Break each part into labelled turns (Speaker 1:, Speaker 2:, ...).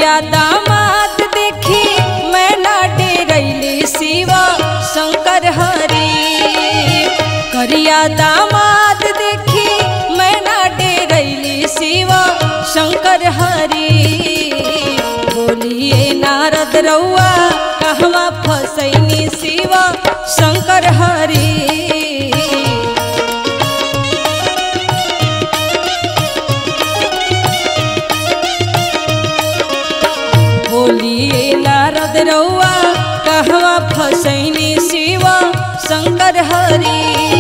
Speaker 1: करिया दामाद देखी मैं ना डेरैली शिव शंकर हरि। करिया दामाद देखी मैं ना डेरैली शिव शंकर हरि। बोलिए नारद रउआ कहवा फसैनी शिव शंकर हरि। बोलिए नारद रउआ कहवा फसैनी शिव शंकर हरि।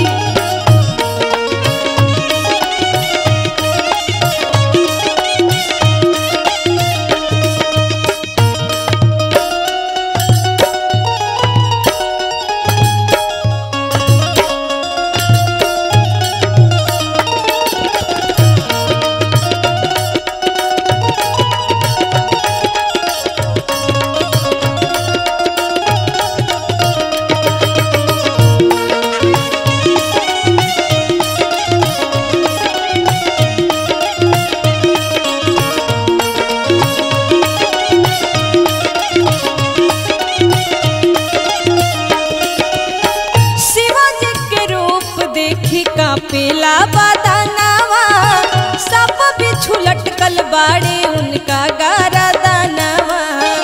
Speaker 1: कापेला बदनवा सब बिछु लटकल बाड़े उनका गरदनवा।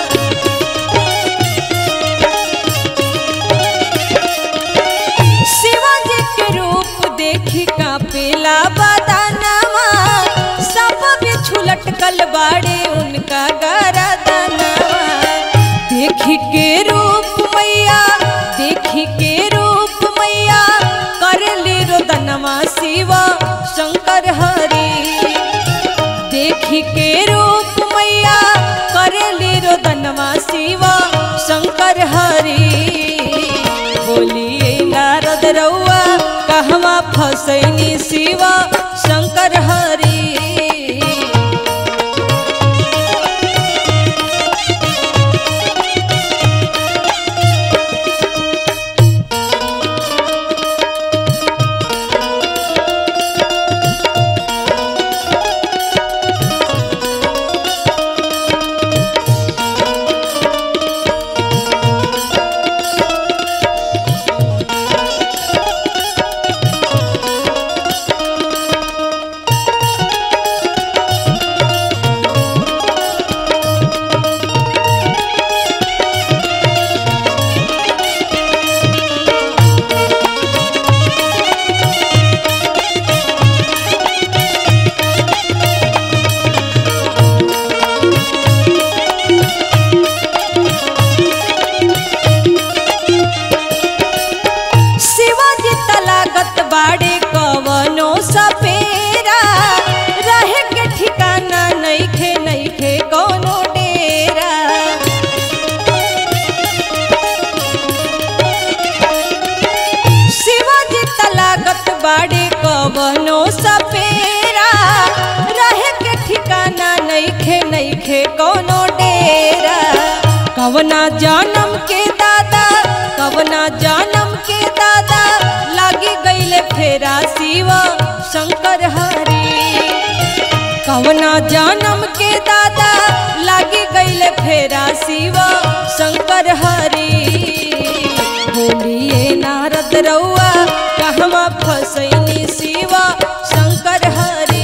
Speaker 1: शिवाजी के रूप देखी कापेला बदनवा सब बिछु लटकल बाड़े उनका गरदनवा। देखी के रूप मैया देखी के रूप मैया करली रोदनवा शिव शंकर हरि। देखी के रूप मैया करली रोदनवा शिव शंकर हरि। बोलिए नारद रउआ कहवा फसैनी शिव शंकर हरि। बाड़े कवनो सपेरा रहे के ठिकाना नइखे नइखे कोनो डेरा। शिवाजी तलागत बाड़े कवनो सपेरा रहे के ठिकाना नइखे नइखे कोनो डेरा। कवना जन्म के दादा कवना जन्म के दादा लागी गईले फेरा शिव शंकर हरि। कवना जन्म के दादा लागी गईले फेरा शिव शंकर हरि। बोलिए नारद रउआ कहवा फसैनी शिव शंकर हरि।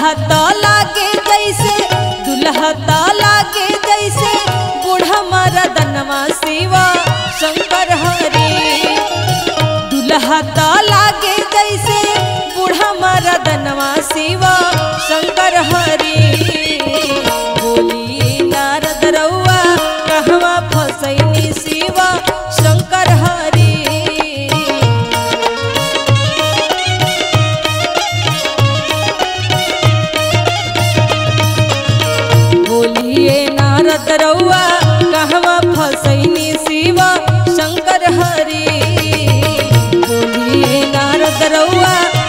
Speaker 1: दुल्हा तो लागे जैसे दुल्हा तो लागे जैसे बूढ़ा मरदनवा शिवा शंकर हरि। दुल्हा तो लागे जैसे बूढ़ा मरदनवा शिवा शंकर हरि। बोली नारद रउआ कहवा फसैनी शिवा शंकर हरि। बोलिए नारद रउआ कहवा फसैनी शिवा शंकर हरि। बोलिए नारद रउआ